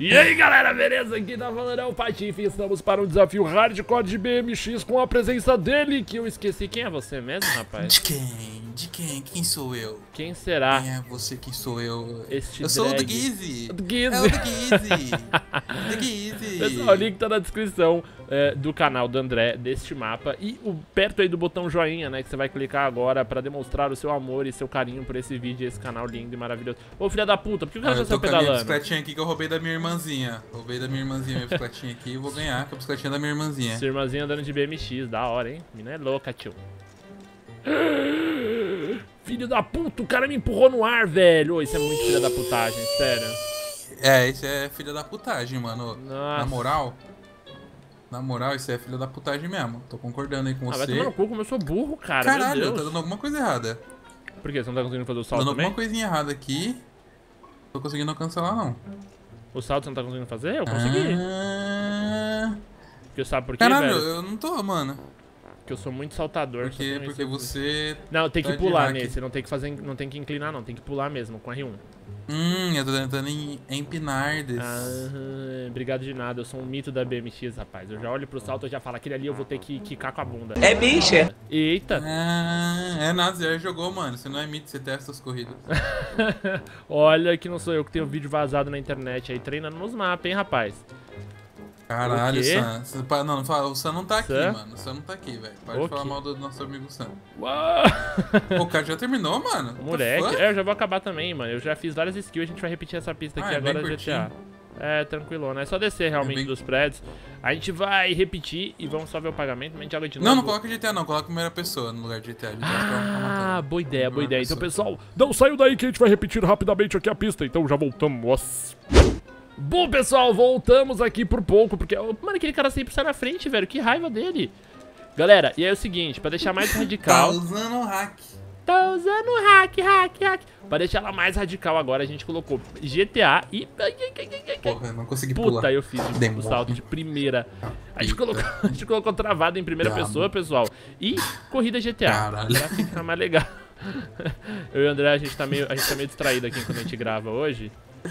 E aí galera, beleza? Aqui tá falando é o Patife. Estamos para um desafio hardcore de BMX com a presença dele, que eu esqueci. Quem é você mesmo, rapaz? De quem? De quem? Quem sou eu? Quem será? Quem é você? Quem sou eu? Este eu sou o do drag. Gizzy. Do Gizzy. É o do Gizzy. Do Gizzy. Pessoal, o link tá na descrição do canal do André, deste mapa. E perto aí do botão joinha, né? Que você vai clicar agora pra demonstrar o seu amor e seu carinho por esse vídeo e esse canal lindo e maravilhoso. Ô, filha da puta, por que o cara já saiu pedalando? Eu tô com a minha bicicletinha aqui que eu roubei da minha irmãzinha. Roubei da minha irmãzinha minha bicicletinha aqui e vou ganhar com a bicicletinha da minha irmãzinha. Sua irmãzinha andando de BMX, da hora, hein? Mina é louca, tio. Filho da puta, o cara me empurrou no ar, velho. Ô, isso é muito filha da putagem, sério. É, isso é filha da putagem, mano. Nossa. Na moral, isso é filha da putagem mesmo. Tô concordando aí com você. Vai tomar no cu como eu sou burro, cara. Caralho, meu tá Deus. dando alguma coisa errada. Por quê? Você não tá conseguindo fazer o Tá salto dando também? alguma coisinha errada aqui. Tô conseguindo cancelar, não. O salto você não tá conseguindo fazer? Eu consegui. Porque sabe por quê, Caralho, velho? eu não tô, mano. Porque eu sou muito saltador. Porque você... Não, tem que tá de pular hack. nesse. Não tem que fazer, não tem que inclinar, não. Tem que pular mesmo, com R1. Eu tô tentando empinar desse. Obrigado de nada. Eu sou um mito da BMX, rapaz. Eu já olho pro salto e já falo, aquele ali eu vou ter que quicar com a bunda. É bicha. Eita. É nada, você já jogou, mano. Você não é mito, você testa as corridas. Olha que não sou eu que tenho vídeo vazado na internet aí, treinando nos mapas, hein, rapaz. Caralho, O quê? Sam. Não fala, o Sam não tá aqui, Sam? mano. O Sam não tá aqui, velho. Para O de falar quê? mal do nosso amigo Sam. Uau. Pô, o cara já terminou, mano? Moleque, What the fuck? eu já vou acabar também, mano. Eu já fiz várias skills, a gente vai repetir essa pista aqui é agora bem GTA. curtinho. É, tranquilo, né? É só descer realmente bem- dos prédios. A gente vai repetir e vamos só ver o pagamento, mas a gente joga de novo. Não coloca GTA não, coloca primeira pessoa no lugar de GTA. Ah, boa ideia, boa ideia. Então, pessoa. pessoal, não saiu daí que a gente vai repetir rapidamente aqui a pista. Então já voltamos. Bom, pessoal, voltamos aqui por pouco, porque... Mano, aquele cara sempre sai na frente, velho. Que raiva dele. Galera, e aí é o seguinte, pra deixar mais Tá radical... usando o hack. Tá usando hack. Pra deixar ela mais radical agora, a gente colocou GTA e... Porra, eu não consegui Puta, pular. eu fiz o Demônio. salto de primeira. A gente colocou travado em primeira Diabo. pessoa, pessoal. E corrida GTA. Caralho. Pra ficar mais legal. Eu e o André, a gente tá meio distraído aqui quando a gente grava hoje.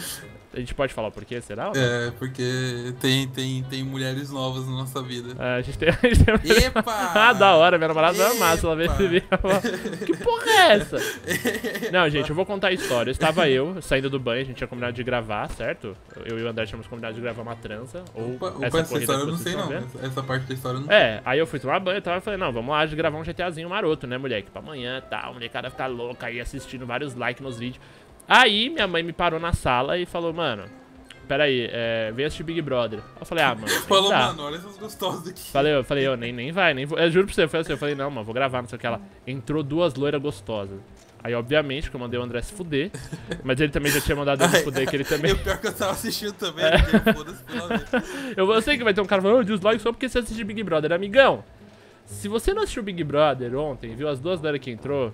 A gente pode falar o porquê, será? Ou não? É, porque tem mulheres novas na nossa vida. É, a gente tem... Epa! Ah, da hora, minha namorada é massa, ela Epa! veio que porra é essa? Não, gente, eu vou contar a história. Estava eu saindo do banho, a gente tinha combinado de gravar, certo? Eu e o André tínhamos combinado de gravar uma trança. Ou Essa corrida história eu que não vocês sei estão não. vendo. Essa parte da história eu não É, aí eu fui tomar banho e tal, eu falei, não, vamos lá gravar um GTAzinho maroto, né, moleque? Pra amanhã e tal, a molecada ficar louca aí assistindo vários likes nos vídeos. Aí minha mãe me parou na sala e falou, mano, peraí, vem assistir Big Brother. Eu falei, ah, mano, nem Falou, dá. mano, olha essas gostosas aqui. Falei, eu nem vai, nem vou. Eu juro pra você, foi assim, eu falei, não, mano, vou gravar, não sei o que. Ela entrou duas loiras gostosas. Aí, obviamente, que eu mandei o André se fuder, mas ele também já tinha mandado eu se fuder, que ele também... E o pior que eu tava assistindo também, porque foda-se pela vez. Eu sei que vai ter um cara falando, dislike só porque você assistiu Big Brother. Amigão, se você não assistiu Big Brother ontem, viu as duas loiras que entrou,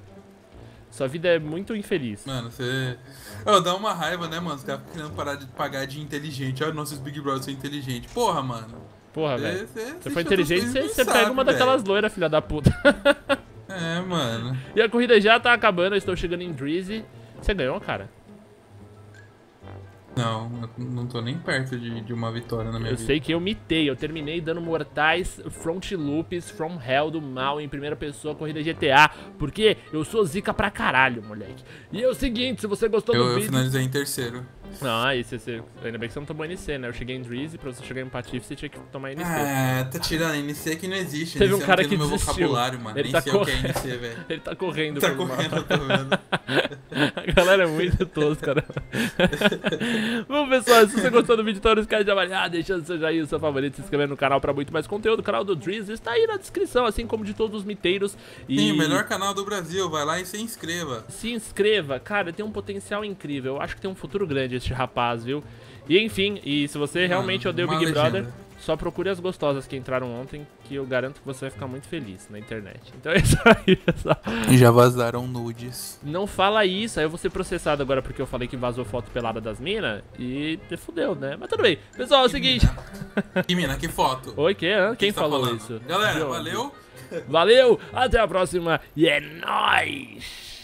sua vida é muito infeliz. Mano, você... Oh, dá uma raiva, né, mano? Os caras querendo parar de pagar de inteligente. Olha, nossos Big Brother são inteligentes. Porra, mano. Porra, velho. Você Você foi inteligente, você pega uma daquelas loiras, filha da puta. É, mano. E a corrida já tá acabando, eu estou chegando em Drizzy. Você ganhou, cara? Não, eu não tô nem perto de uma vitória na minha Eu vida. sei que eu mitei, eu terminei dando mortais front loops from hell do mal em primeira pessoa, corrida GTA, porque eu sou zica pra caralho, moleque. E é o seguinte, se você gostou do Eu vídeo... finalizei em terceiro. Ah, isso, ainda bem que você não tomou NC, né? Eu cheguei em Drizzy, pra você chegar em Patife, você tinha que tomar NC. Ah, tá tirando. NC aqui não existe. Teve NC um cara não tem que no meu desistiu. vocabulário, mano. Ele Nem tá sei o que é NC, velho. Ele tá correndo Tá pelo correndo, mapa. eu tô vendo. A galera é muito tosca, né? Bom, pessoal, se você gostou do vídeo, então não esquece de avaliar, deixando seu joinha, o seu favorito, se inscrever no canal pra muito mais conteúdo. O canal do Drizzy está aí na descrição, assim como de todos os miteiros. E Sim, o melhor canal do Brasil. Vai lá e se inscreva. se inscreva, cara, tem um potencial incrível. Eu acho que tem um futuro grande este rapaz, viu? E enfim, e se você realmente odeia o uma Big Brother, legenda. só procure as gostosas que entraram ontem, que eu garanto que você vai ficar muito feliz na internet. Então é isso aí, pessoal. Já vazaram nudes. Não fala isso, aí eu vou ser processado agora porque eu falei que vazou foto pelada das minas e fudeu, né? Mas tudo bem. Pessoal, é o seguinte... Que mina, que foto? Oi, quem tá falou falando? isso? Galera, De onde? valeu. Valeu, até a próxima e é nóis!